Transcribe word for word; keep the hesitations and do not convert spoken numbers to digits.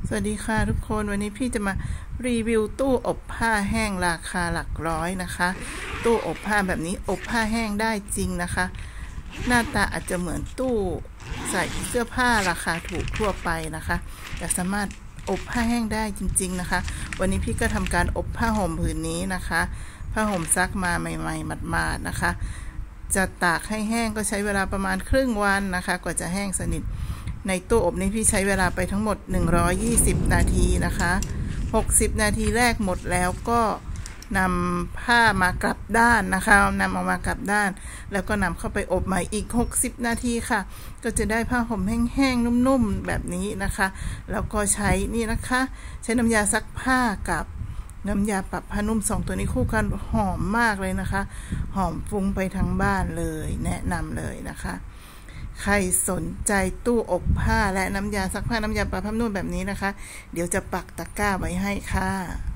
สวัสดีค่ะทุกคนวันนี้พี่จะมารีวิวตู้อบผ้าแห้งราคาหลักร้อยนะคะตู้อบผ้าแบบนี้อบผ้าแห้งได้จริงนะคะหน้าตาอาจจะเหมือนตู้ใส่เสื้อผ้าราคาถูกทั่วไปนะคะแต่สามารถอบผ้าแห้งได้จริงๆนะคะวันนี้พี่ก็ทำการอบผ้าห่มผืนนี้นะคะผ้าห่มซักมาใหม่ๆหมาดๆนะคะจะตากให้แห้งก็ใช้เวลาประมาณครึ่งวันนะคะกว่าจะแห้งสนิทในตู้อบนี้พี่ใช้เวลาไปทั้งหมดหนึ่งร้อยยี่สิบนาทีนะคะหกสิบนาทีแรกหมดแล้วก็นำผ้ามากลับด้านนะคะนำออกมากลับด้านแล้วก็นำเข้าไปอบใหม่อีกหกสิบนาทีค่ะก็จะได้ผ้าห่มแห้งๆนุ่มๆแบบนี้นะคะแล้วก็ใช้นี่นะคะใช้น้ำยาซักผ้ากับน้ำยาปรับผ้านุ่มสองตัวนี้คู่กันหอมมากเลยนะคะหอมฟุ้งไปทั้งบ้านเลยแนะนำเลยนะคะใครสนใจตู้อบผ้าและน้ำยาซักผ้าน้ำยาปรับผ้านุ่มแบบนี้นะคะเดี๋ยวจะปักตะกร้าไว้ให้ค่ะ